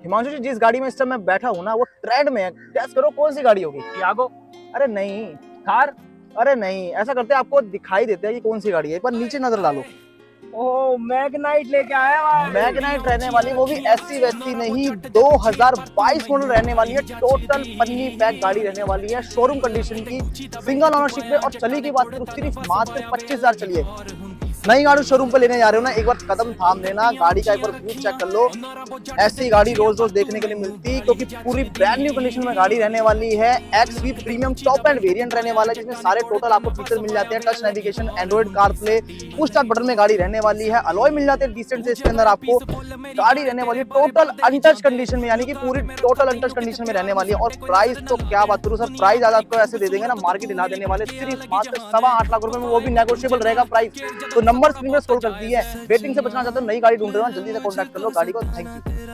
हिमांशु जी, जिस गाड़ी में इस समय मैं बैठा हूँ ना, वो ट्रेंड में है। गैस करो कौन सी गाड़ी होगी? टियागो, अरे नहीं। थार। अरे नहीं, ऐसा करते हैं आपको दिखाई देते हैं कि कौन सी गाड़ी है, एक बार नीचे नजर डालो। ओह, मैग्नाइट लेके आया भाई। मैग्नाइट रहने वाली, वो भी ऐसी वैसी नहीं, 2022 मॉडल रहने वाली है। टोटल पन्नी पैक गाड़ी रहने वाली है, शोरूम कंडीशन की, सिंगल ओनरशिप में। और चली की बात करूं, सिर्फ मात्र 25,000 चली है। नई गाड़ी शोरूम पे लेने जा रहे हो ना, एक बार कदम थाम लेना, गाड़ी का एक बार व्यू चेक कर लो। ऐसी गाड़ी रोज रोज देखने के लिए मिलती, क्योंकि पूरी ब्रांड न्यू कंडीशन में गाड़ी रहने वाली है। XV premium top end variant रहने वाला है, जिसमें सारे टोटल आपको फीचर मिल जाते हैं। Touch navigation, android car play, push start button में गाड़ी रहने वाली है। अलॉय मिल जाते हैं डिसेंट से इसके अंदर आपको। गाड़ी रहने वाली है टोटल अनटच कंडीशन में, यानी कि पूरी टोटल अनटच कंडीशन में रहने वाली है। और प्राइस तो क्या बात करूं सर, प्राइस आज आपको ऐसे दे देंगे ना, मार्केट हिला देने वाले। सिर्फ मात्र 8.25 लाख रुपए में, वो भी नेगोशिएबल रहेगा प्राइस। तो नंबर स्क्रीन पर स्क्रॉल कर दी है। वेटिंग से बचना चाहते हो, नई गाड़ी ढूंढ रहे हो, जल्दी से कॉन्टैक्ट कर लो गाड़ी को। Thank you.